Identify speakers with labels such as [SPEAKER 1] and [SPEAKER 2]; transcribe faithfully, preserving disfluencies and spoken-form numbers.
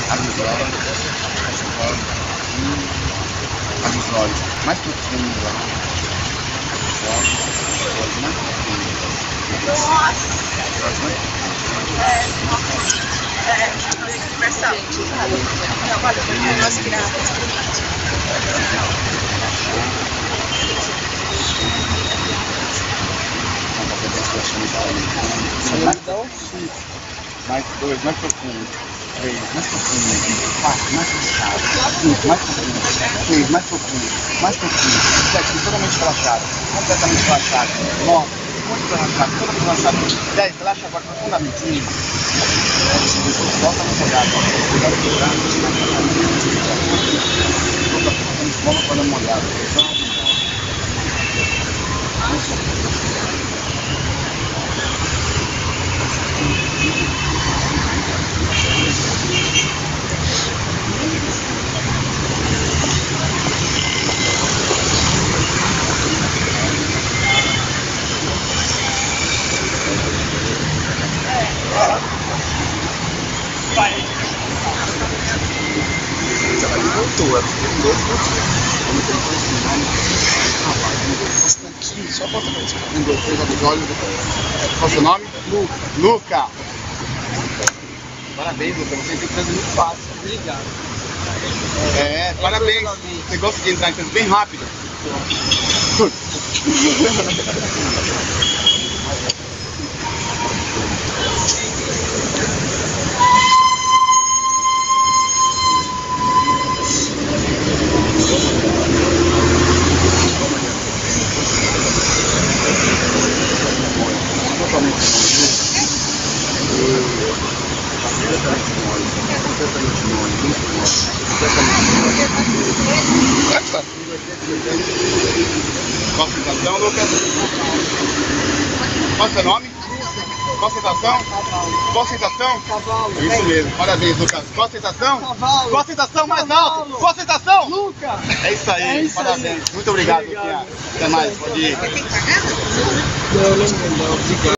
[SPEAKER 1] Abre os olhos, fecha os olhos. Abre os olhos mais profundo. Os olhos, os olhos mais profundos.
[SPEAKER 2] É, é, expressão. Não, olha, eu acho que
[SPEAKER 1] mais dois, mais profundo, três, mais profundo, quatro, mais fechado, cinco, mais profundo, seis, mais profundo, mais profundo, sete, totalmente relaxado, completamente relaxado, nove, muito relaxado, totalmente relaxado, dez, relaxa agora profundamente, volta no molhado, cuidado com o braço, volta profundamente, volta para no molhado, vai. Ela voltou, ela ficou como tem que ensinar bastante, só bota pra gente. Engordou dos olhos. Qual é o seu nome? Luca. Luca. Parabéns, Luca, você tem transa muito fácil.
[SPEAKER 2] Obrigado.
[SPEAKER 1] É, parabéns. Você gosta de entrar em transa bem rápido. Completamente mole, muito mole, completamente mole. Qual a sensação, Lucas? Qual é o seu nome? Qual a sensação? Qual a sensação?
[SPEAKER 2] Cavalo.
[SPEAKER 1] Isso mesmo, parabéns, Lucas. Qual a sensação?
[SPEAKER 2] Cavalo.
[SPEAKER 1] Qual a sensação mais alto? Qual a sensação?
[SPEAKER 2] Luca.
[SPEAKER 1] É isso aí,
[SPEAKER 2] É isso
[SPEAKER 1] parabéns.
[SPEAKER 2] aí.
[SPEAKER 1] Muito obrigado,
[SPEAKER 2] Obrigado.
[SPEAKER 1] Luquinha. Até mais, pode ir.
[SPEAKER 2] Não, não, não, obrigado.